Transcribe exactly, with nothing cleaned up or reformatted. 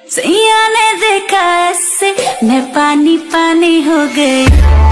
सैया ने देखा ऐसे मैं पानी पानी हो गई।